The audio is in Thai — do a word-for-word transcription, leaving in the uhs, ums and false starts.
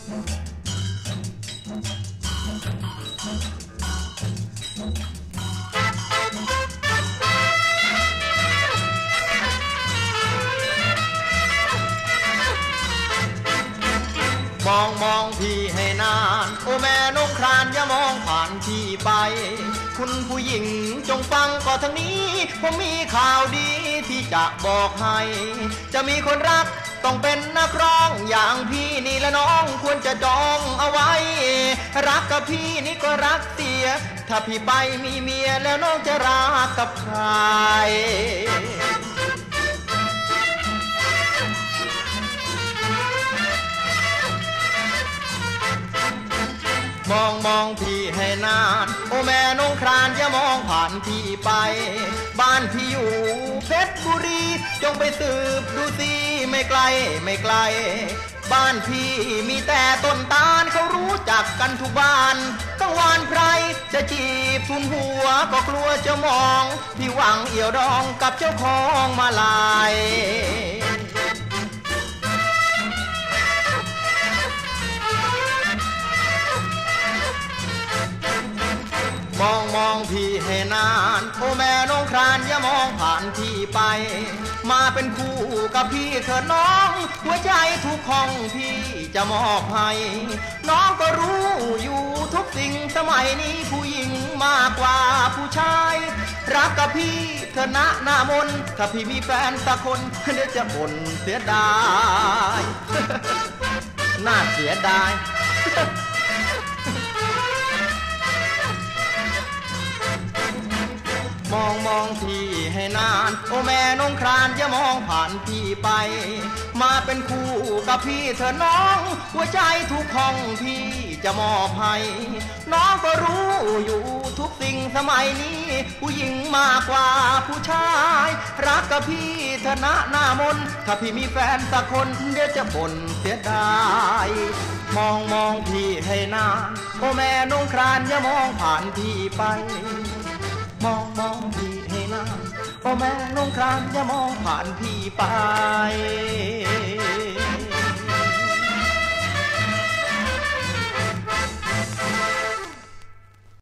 มองมองพี่ให้นานโอ้แม่นงครานอย่ามองผ่านพี่ไปคุณผู้หญิงจงฟังก่อนทางนี้ผมมีข่าวดีที่จะบอกให้จะมีคนรักต้องเป็นนักร้องอย่างพี่นี่และน้องควรจะจองเอาไว้รักกับพี่นี่ก็รักเสียถ้าพี่ไปมีเมียแล้วน้องจะรักกับใครมองมองพี่ให้นานโอ้แม่นงครานอย่ามองผ่านพี่ไปบ้านพี่อยู่เพชรบุรีจงไปสืบดูสิไม่ไกลไม่ไกลบ้านพี่มีแต่ต้นตาลเขารู้จักกันทุกบ้านกังวานไพรจะจีบทุนหัวก็กลัวจะมองพี่หวังเอี่ยวดองกับเจ้าของมาลายมองมองพี่ให้นานโอ้แม่นงครานอย่ามองผ่านพี่ไปมาเป็นคู่กับพี่เถิดน้องหัวใจทุกของพี่จะมอบให้น้องก็รู้อยู่ทุกสิ่งสมัยนี้ผู้หญิงมากกว่าผู้ชายรักกับพี่เถิดนะหน้ามนถ้าพี่มีแฟนสักคนเดี๋ยวจะบ่นเสียดายน่าเสียดายมองมองพี่ให้นานโอ้แม่นงครานอย่ามองผ่านพี่ไปมาเป็นคู่กับพี่เธอน้องหัวใจทุกห้องพี่จะมอบให้น้องก็รู้อยู่ทุกสิ่งสมัยนี้ผู้หญิงมากกว่าผู้ชายรักกับพี่เธอนะหน้ามนถ้าพี่มีแฟนสักคนเดี๋ยวจะบ่นเสียดายมองมองพี่ให้นานโอ้แม่นงครานอย่ามองผ่านพี่ไปมองมองพี่ให้นานโอ้แม่นงครานอย่ามองผ่านพี่ไป